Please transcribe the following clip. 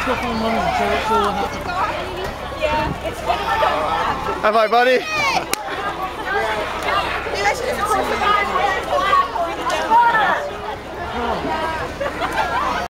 stuff on one and show it all happen. Yeah, it's kind of like a Hi, buddy. Maybe I should just